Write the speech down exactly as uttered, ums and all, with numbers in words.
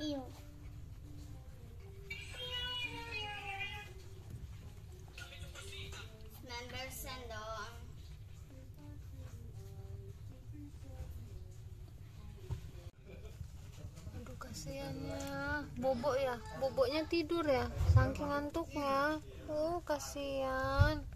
Iya. sembilan persen dong. Aduh kasihannya. Bobok ya, boboknya tidur ya, saking ngantuknya. Oh kasihan.